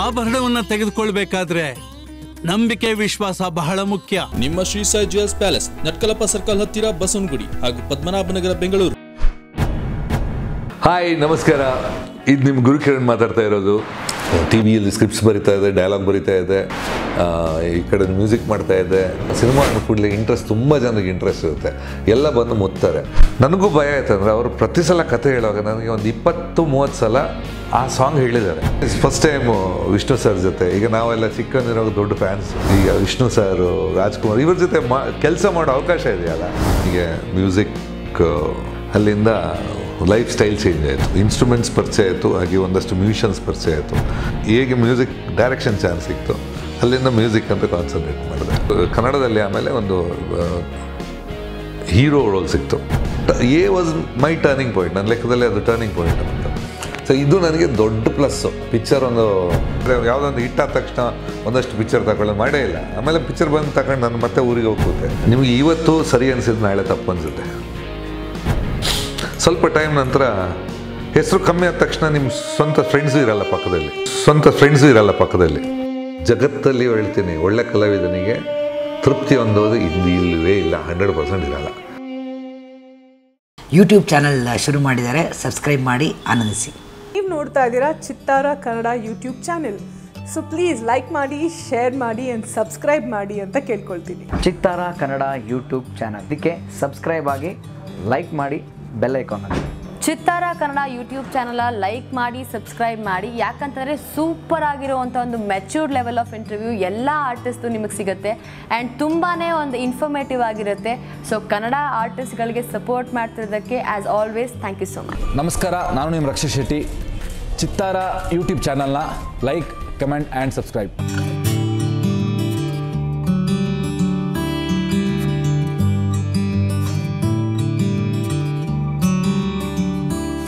ಆಭರಣವನ್ನ ತೆಗೆದುಕೊಳ್ಳಬೇಕಾದ್ರೆ ನಂಬಿಕೆ ವಿಶ್ವಾಸ ಬಹಳ ಮುಖ್ಯ. ನಿಮ್ಮ Shri Sai jewels palace, Natkalappa circle ಹತ್ತಿರ ಬಸವನಗುಡಿ ಹಾಗೂ ಪದ್ಮನಾಭನಗರ, ಬೆಂಗಳೂರು. ಹಾಯ್, ನಮಸ್ಕಾರ. ಇದು ನಿಮ್ಮ ಗುರುಕಿರಣ್ ಮಾತಾಡ್ತಾ ಇರೋದು. ಟಿ ವಿಯಲ್ಲಿ ಸ್ಕ್ರಿಪ್ಟ್ಸ್ ಬರಿತಾ ಇದೆ, ಡೈಲಾಗ್ ಬರಿತಾ ಇದೆ, ಈ ಕಡೆ ಮ್ಯೂಸಿಕ್ ಮಾಡ್ತಾ ಇದೆ. ಸಿನಿಮಾ ಅನ್ನೋ ಕೂಡಲೇ ಇಂಟ್ರೆಸ್ಟ್, ತುಂಬ ಜನರಿಗೆ ಇಂಟ್ರೆಸ್ಟ್ ಇರುತ್ತೆ, ಎಲ್ಲ ಬಂದು ಮುತ್ತಾರೆ. ನನಗೂ ಭಯ ಆಯ್ತಂದ್ರೆ ಅವರು ಪ್ರತಿ ಸಲ ಕತೆ ಹೇಳುವಾಗ ನನಗೆ ಒಂದು 20-30 ಸಲ ಆ ಸಾಂಗ್ ಹೇಳಿದ್ದಾರೆ. ಫಸ್ಟ್ ಟೈಮು ವಿಷ್ಣು ಸರ್ ಜೊತೆ, ಈಗ ನಾವೆಲ್ಲ ಚಿಕ್ಕಂದಿರೋ ದೊಡ್ಡ ಫ್ಯಾನ್ಸ್. ಈಗ ವಿಷ್ಣು ಸರ್, ರಾಜ್ಕುಮಾರ್ ಇವ್ರ ಜೊತೆ ಕೆಲಸ ಮಾಡೋ ಅವಕಾಶ ಇದೆಯಲ್ಲ. ಹೀಗೆ ಮ್ಯೂಸಿಕ್ ಅಲ್ಲಿಂದ ಲೈಫ್ ಸ್ಟೈಲ್ ಚೇಂಜ್ ಆಯಿತು, ಇನ್ಸ್ಟ್ರೂಮೆಂಟ್ಸ್ ಪರಿಚಯ ಆಯಿತು, ಹಾಗೆ ಒಂದಷ್ಟು ಮ್ಯೂಷಿಯನ್ಸ್ ಪರಿಚಯ ಆಯಿತು. ಹೇಗೆ ಮ್ಯೂಸಿಕ್ ಡೈರೆಕ್ಷನ್ ಚಾನ್ಸ್ ಸಿಕ್ತು, ಅಲ್ಲಿಂದ ಮ್ಯೂಸಿಕ್ ಅಂತ ಕಾನ್ಸಂಟ್ರೇಟ್ ಮಾಡಿದೆ. ಕನ್ನಡದಲ್ಲಿ ಆಮೇಲೆ ಒಂದು ಹೀರೋ ರೋಲ್ ಸಿಕ್ತು. ವಾಸ್ ಮೈ ಟರ್ನಿಂಗ್ ಪಾಯಿಂಟ್, ನನ್ನ ಲೆಕ್ಕದಲ್ಲಿ ಅದು ಟರ್ನಿಂಗ್ ಪಾಯಿಂಟ್ ಅಂತ. ಸೊ ಇದು ನನಗೆ ದೊಡ್ಡ ಪ್ಲಸ್ಸು. ಪಿಕ್ಚರ್ ಒಂದು ಯಾವುದೊಂದು ಹಿಟ್ ಆದ ತಕ್ಷಣ ಒಂದಷ್ಟು ಪಿಕ್ಚರ್ ತಗೊಳ್ಳೋದು ಮಾಡೇ ಇಲ್ಲ. ಆಮೇಲೆ ಪಿಕ್ಚರ್ ಬಂದು ತಗೊಂಡು ನಾನು ಮತ್ತೆ ಊರಿಗೆ ಹೋಗ್ಬೋದೆ. ನಿಮಗೆ ಇವತ್ತು ಸರಿ ಅನಿಸಿದ್ದು ನಾಳೆ ತಪ್ಪು ಅನಿಸುತ್ತೆ. ಸ್ವಲ್ಪ ಟೈಮ್ ನಂತರ ಹೆಸರು ಕಮ್ಮಿ ಆದ ತಕ್ಷಣ ನಿಮ್ಮ ಸ್ವಂತ ಫ್ರೆಂಡ್ಸು ಇರಲ್ಲ ಪಕ್ಕದಲ್ಲಿ. ಜಗತ್ತಲ್ಲಿ ಹೇಳ್ತೀನಿ, ಒಳ್ಳೆ ಕಲಾವಿದನಿಗೆ ತೃಪ್ತಿ ಹೊಂದೋದು ಇಲ್ಲವೇ ಇಲ್ಲ, 100% ಇರಲ್ಲ. ಯೂಟ್ಯೂಬ್ ಚಾನಲ್ ಶುರು ಮಾಡಿದ್ದಾರೆ, ಸಬ್ಸ್ಕ್ರೈಬ್ ಮಾಡಿ ಆನಂದಿಸಿ. ನೀವು ನೋಡ್ತಾ ಇದ್ದೀರಾ Chittara Kannada YouTube channel. So please like ಮಾಡಿ, ಶೇರ್ ಮಾಡಿ ಆ್ಯಂಡ್ ಸಬ್ಸ್ಕ್ರೈಬ್ ಮಾಡಿ ಅಂತ ಕೇಳ್ಕೊಳ್ತೀನಿ. ಚಿತ್ತಾರ ಕನ್ನಡ ಯೂಟ್ಯೂಬ್ ಚಾನಲ್, ಇದಕ್ಕೆ ಸಬ್ಸ್ಕ್ರೈಬ್ ಆಗಿ, ಲೈಕ್ ಮಾಡಿ, ಬೆಲ್ ಐಕಾನ್ ಆಗಿ. Chittara Kannada YouTube channel like ಮಾಡಿ, ಸಬ್ಸ್ಕ್ರೈಬ್ ಮಾಡಿ. ಯಾಕಂತಂದರೆ ಸೂಪರ್ ಆಗಿರುವಂಥ ಒಂದು ಮೆಚ್ಯೂರ್ಡ್ ಲೆವೆಲ್ ಆಫ್ ಇಂಟರ್ವ್ಯೂ ಎಲ್ಲ ಆರ್ಟಿಸ್ಟು ನಿಮಗೆ ಸಿಗುತ್ತೆ ಆ್ಯಂಡ್ ತುಂಬಾ ಒಂದು ಇನ್ಫಾರ್ಮೇಟಿವ್ ಆಗಿರುತ್ತೆ. ಸೊ ಕನ್ನಡ ಆರ್ಟಿಸ್ಟ್ಗಳಿಗೆ ಸಪೋರ್ಟ್ ಮಾಡ್ತಿರೋದಕ್ಕೆ as always thank you so much. ನಮಸ್ಕಾರ, ನಾನು ನಿಮ್ಮ ರಕ್ಷಿತ್ ಶೆಟ್ಟಿ. ಚಿತ್ತಾರ ಯೂಟ್ಯೂಬ್ ಚಾನಲ್ನ ಲೈಕ್, ಕಮೆಂಟ್ ಆ್ಯಂಡ್ ಸಬ್ಸ್ಕ್ರೈಬ್.